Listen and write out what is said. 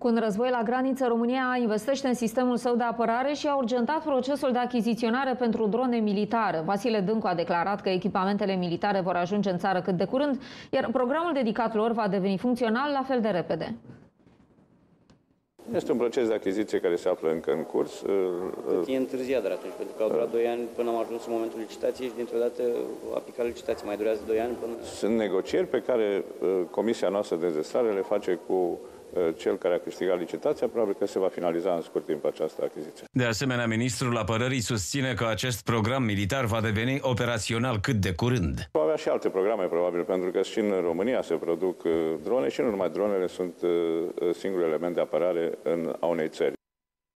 Cu un război la graniță, România investește în sistemul său de apărare și a urgentat procesul de achiziționare pentru drone militare. Vasile Dâncu a declarat că echipamentele militare vor ajunge în țară cât de curând, iar programul dedicat lor va deveni funcțional la fel de repede. Este un proces de achiziție care se află încă în curs. E întârziat, dar atunci, pentru că au durat 2 ani până am ajuns în momentul licitației și dintr-o dată a picat licitația. Mai durează 2 ani până... Sunt negocieri pe care Comisia noastră de dezesrare le face cu cel care a câștigat licitația. Probabil că se va finaliza în scurt timp această achiziție. De asemenea, ministrul apărării susține că acest program militar va deveni operațional cât de curând. Va avea și alte programe, probabil, pentru că și în România se produc drone și nu numai dronele sunt singurul element de apărare a unei țări.